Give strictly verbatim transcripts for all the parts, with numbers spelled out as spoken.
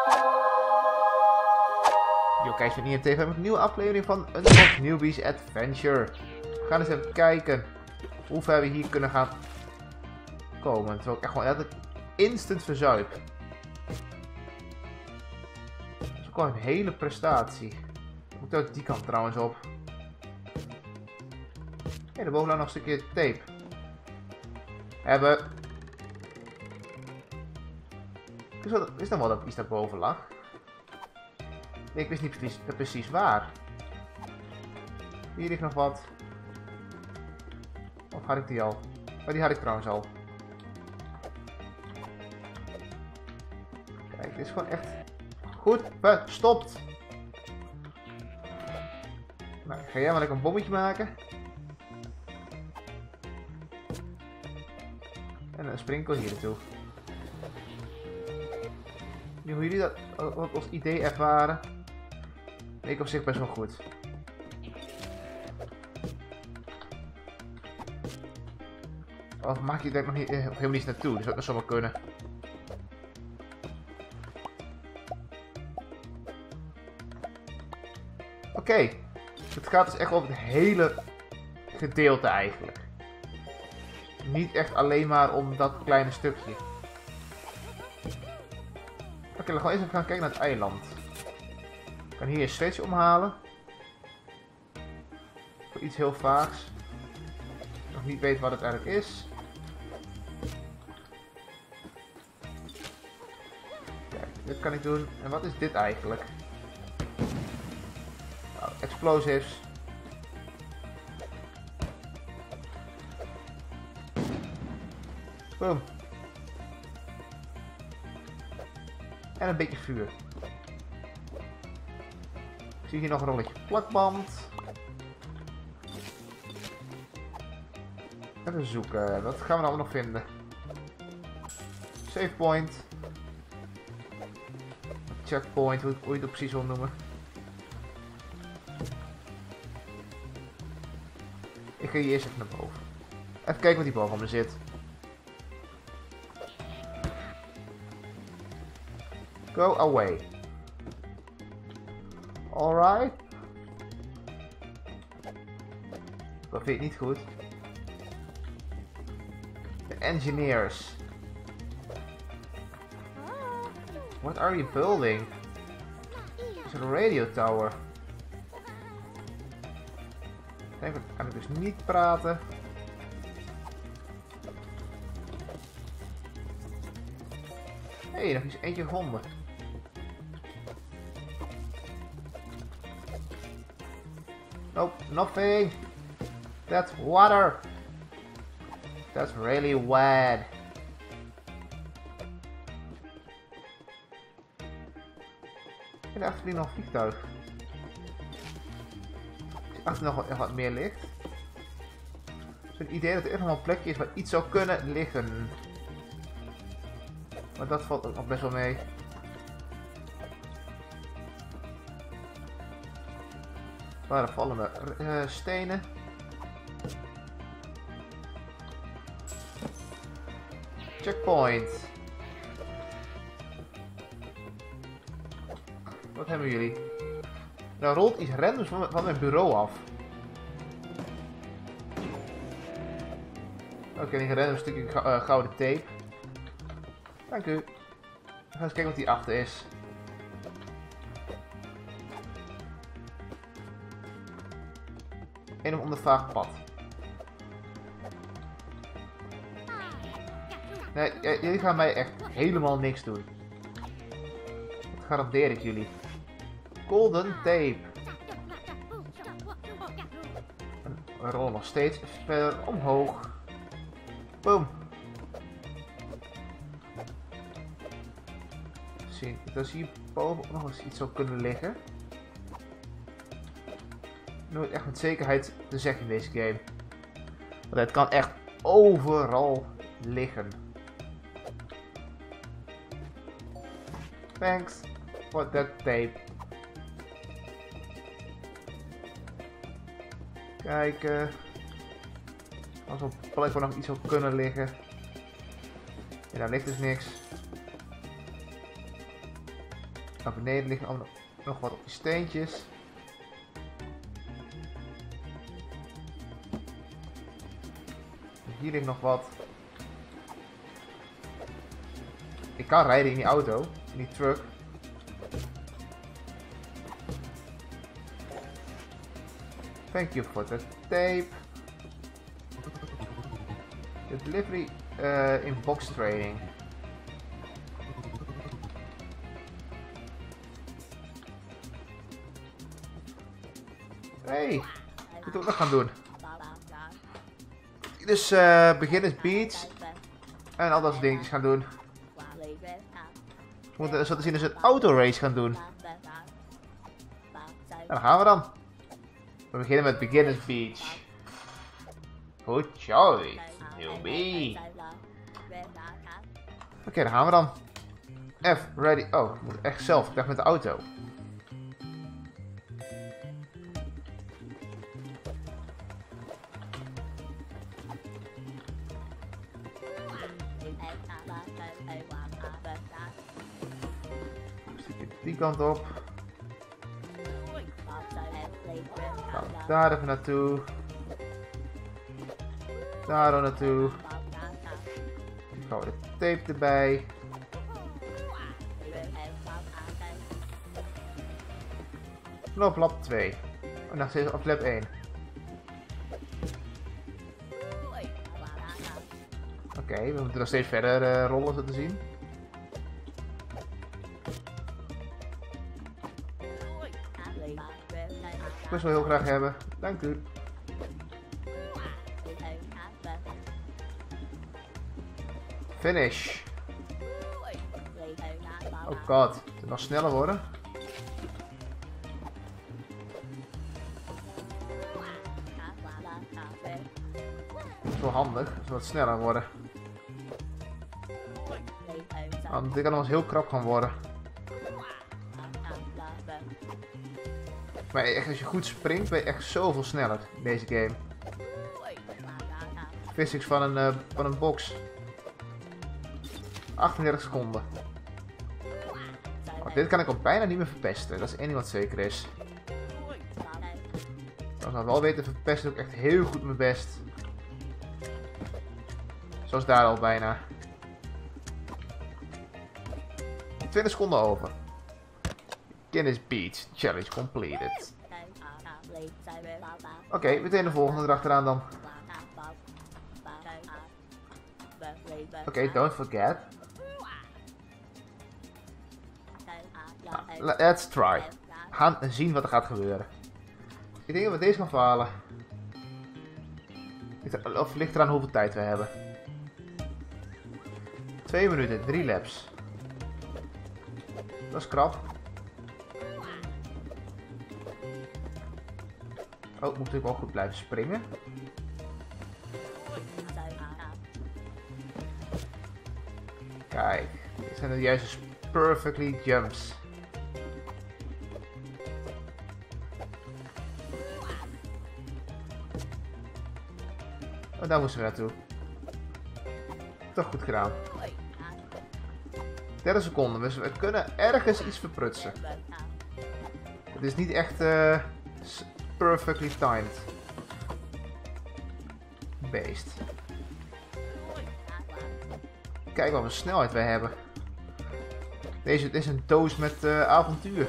Yo, kijk weer niet tegen met een nieuwe aflevering van Unlock Newbies Adventure. We gaan eens even kijken hoe ver we hier kunnen gaan komen. Terwijl ik echt gewoon elke instant verzuip. Dat is ook wel een hele prestatie. Moet ook die kant trouwens op. Hé, hey, bovenaan nog een stukje tape. Hebben. Is dat, is dat wel dat iets daarboven lag? Nee, ik wist niet precies, precies waar. Hier ligt nog wat. Of had ik die al? Oh, die had ik trouwens al. Kijk, dit is gewoon echt goed verstopt. Nou, ga jij maar lekker een bommetje maken. En een sprinkel hier naartoe. Nu, hoe jullie dat wat als idee ervaren, weet ik op zich best wel goed. Of maak je daar nog niet, eh, helemaal niets naartoe, dus dat zou wel kunnen. Oké, okay. Het gaat dus echt over het hele gedeelte eigenlijk. Niet echt alleen maar om dat kleine stukje. Oké, okay, dan gaan we eens even gaan kijken naar het eiland. Ik kan hier een switch omhalen. Voor iets heel vaags. Nog niet weet wat het eigenlijk is. Kijk, dit kan ik doen. En wat is dit eigenlijk? Nou, explosives. Boom. En een beetje vuur. Ik zie hier nog een rolletje plakband. Even zoeken. Wat gaan we nou nog vinden? Save point. Checkpoint, hoe je het precies wil noemen. Ik ga hier eerst even naar boven. Even kijken wat die boven me zit. Go away. Alright. Dat vind ik niet goed. The engineers. What are you building? It's a radio tower. Ik kan ik dus niet praten. Hé, hey, nog eens eentje gevonden. Nope, nothing. That's water. That's really wet. En achter vliegt nog een vliegtuig. Achter nog wat, wat meer ligt. Zo'n idee dat er echt nog een plekje is waar iets zou kunnen liggen. Maar dat valt ook nog best wel mee. Waar vallen we? Uh, stenen. Checkpoint. Wat hebben jullie? Nou rolt iets randoms van, van mijn bureau af. Oké, okay, een random stukje uh, gouden tape. Dank u. We gaan eens kijken wat hierachter is. Een of ander vaag pad. Nee, jullie gaan mij echt helemaal niks doen. Dat garandeer ik jullie. Golden tape. En we rollen nog steeds verder omhoog. Boom. Zien, dus hier boven nog eens iets zou kunnen liggen. Nooit echt met zekerheid te zeggen in deze game. Want het kan echt overal liggen. Thanks for that tape. Kijken. Als op een plek waar nog iets zou kunnen liggen. En daar ligt dus niks. Naar beneden liggen nog, nog wat op die steentjes. Hier ligt nog wat. Ik kan rijden in die auto, in die truck. Thank you for the tape. The delivery uh, in box trading. Hey, ik moet ook nog gaan doen. Dus uh, beginners beats en al dat soort dingetjes gaan doen. We moeten zo te zien dus een autorace gaan doen. En daar gaan we dan. We beginnen met beginners beach. Good choice, newbie. Oké, okay, daar gaan we dan. F, ready. Oh, ik moet echt zelf. Ik dacht met de auto. Die kant op. Gaan we daar even naartoe. Daar dan naartoe. Dan gaan we de tape erbij. Op lap twee. Oh, nog steeds op lap één. Oké, okay, we moeten nog steeds verder uh, rollen, zo te zien. Ik wil wel heel graag hebben. Dank u. Finish. Oh god, het moet nog sneller worden. Dat is wel handig, het moet wat sneller worden. Want dit kan nog eens heel krap gaan worden. Maar echt, als je goed springt, ben je echt zoveel sneller in deze game. Physics van een, uh, van een box. achtendertig seconden. Oh, dit kan ik al bijna niet meer verpesten, dat is één ding wat zeker is. Als ik nou wel weet te verpesten, doe ik echt heel goed mijn best. Zoals daar al bijna. twintig seconden over. Guinness Beach Challenge completed. Oké, okay, meteen de volgende erachteraan dan. Oké, okay, don't forget. Ah, let's try. We gaan zien wat er gaat gebeuren. Ik denk dat we deze gaan falen. Of ligt eraan hoeveel tijd we hebben. Twee minuten, drie laps. Dat is krap. Oh, ik moet natuurlijk wel goed blijven springen. Kijk, dit zijn de juiste perfectly jumps. Oh, daar moesten we naartoe. Toch goed gedaan. dertig seconden, dus we kunnen ergens iets verprutsen. Het is niet echt uh, perfectly timed. Beest. Kijk wat een snelheid wij hebben. Deze dit is een doos met uh, avontuur.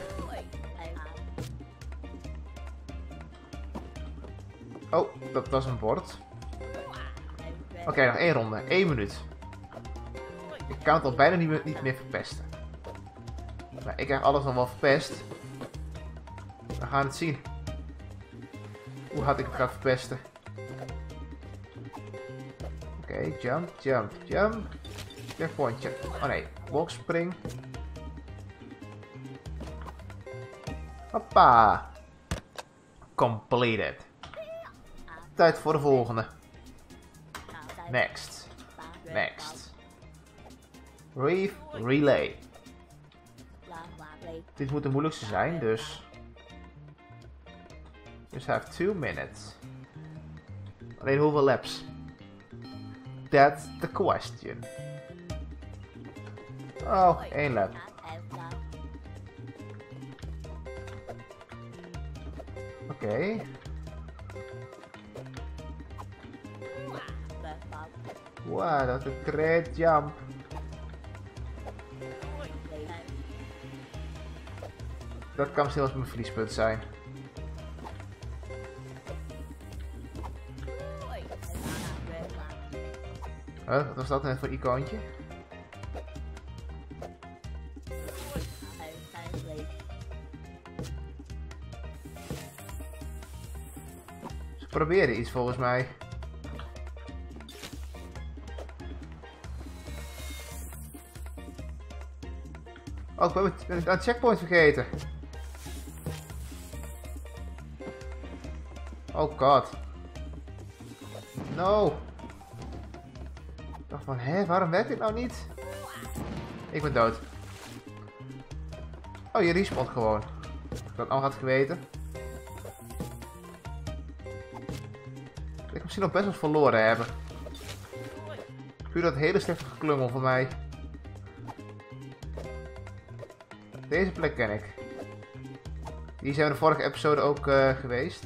Oh, dat was een bord. Oké, okay, nog één ronde. één minuut. Ik kan het al bijna niet meer, niet meer verpesten. Maar ik krijg alles nog wel verpest. We gaan het zien. Hoe hard ik het ga verpesten. Oké, okay, jump, jump, jump. Checkpointje. Oh nee, boxspring. Hoppa. Completed. Tijd voor de volgende. Next. Next. Reef Relay. Dit moet de moeilijkste zijn, dus... Dus hij heeft two minutes. Alleen hoeveel laps? That's the question. Oh, één lap. Okay. Wow, dat is een great jump. Dat kan zelfs mijn verliespunt zijn. Huh, wat was dat net voor icoontje? Ze proberen iets volgens mij. Oh, ik ben het, ben het aan het checkpoint vergeten. Oh god. No. Ik dacht van, hé, waarom werkt dit nou niet? Ik ben dood. Oh, je respawnt gewoon. Ik dat al had geweten. Ik misschien nog best wel verloren hebben. Puur dat hele slechte geklungel voor mij. Deze plek ken ik. Die zijn we de vorige episode ook uh, geweest.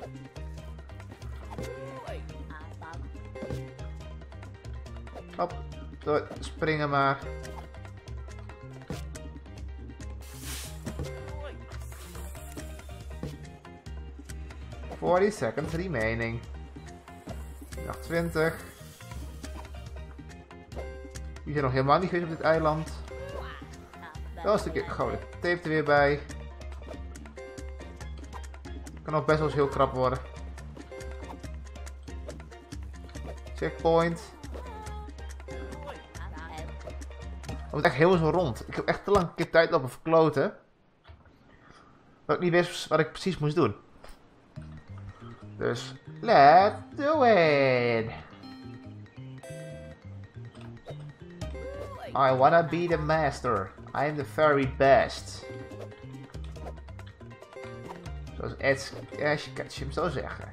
Hop, door springen maar. forty seconds remaining. achtentwintig. Die zijn nog helemaal niet geweest op dit eiland. Wel een stukje gouden tape er weer bij. Kan ook best wel eens heel krap worden. Checkpoint. Het moet echt heel zo rond. Ik heb echt te lang een keer tijd lopen verkloten. Dat ik niet wist wat ik precies moest doen. Dus, let's do it! I wanna be the master. I am the very best. Zoals Ash, Ash Ketchum zou zeggen.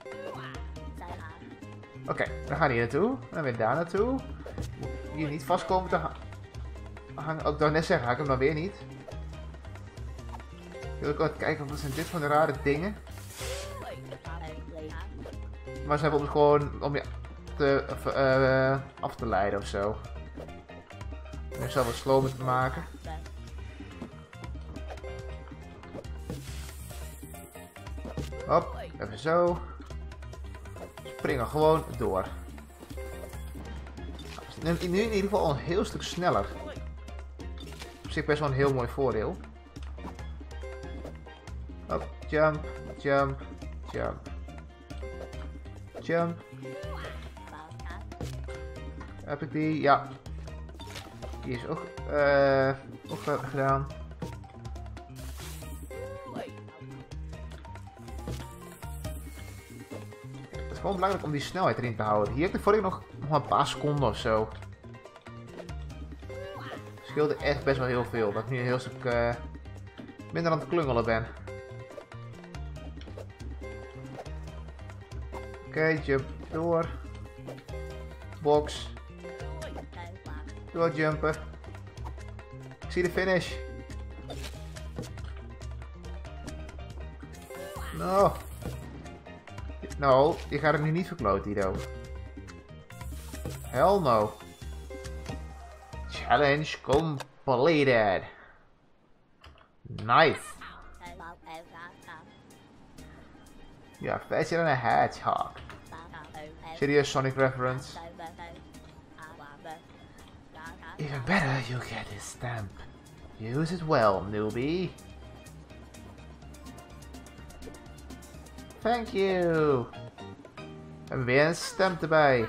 Oké, okay, dan gaan we hier naartoe. Dan weer daar naartoe. Moet hier niet vast komen te hangen. Ook dan net zeggen, ga ik hem dan weer niet. Ik wil ook even kijken, wat zijn dit voor rare dingen? Maar ze hebben ons gewoon om je te, uh, af te leiden of zo. Om jezelf wat slower te maken. Hop, even zo. Springen gewoon door. Nu in ieder geval een heel stuk sneller. Op zich best wel een heel mooi voordeel. Hop, jump, jump, jump. Jump. Heb ik die? Ja. Die is ook, uh, ook gedaan. Het is gewoon belangrijk om die snelheid erin te houden. Hier heb ik vorige nog, nog maar een paar seconden of zo. Het scheelde echt best wel heel veel. Dat ik nu een heel stuk uh, minder aan het klungelen ben. Oké, okay, jump door. Box. Doorjumpen. Ik zie de finish. No. No, je gaat hem nu niet verkloten, Ido. Hell no. Challenge completed. Nice. Ja, faster than a hedgehog. Serious Sonic reference. Even better, you get this stamp. Use it well, newbie. Thank you. En weer een stamp erbij.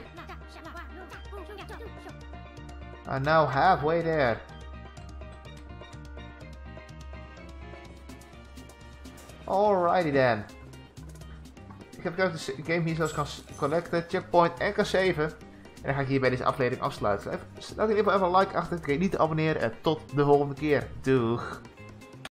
I'm now halfway there. Alrighty then. Ik heb de game hier zelfs kan collecten, checkpoint en kan saven. En dan ga ik hier bij deze aflevering afsluiten. Laat in ieder geval even een like achter, vergeet niet te abonneren en tot de volgende keer. Doeg!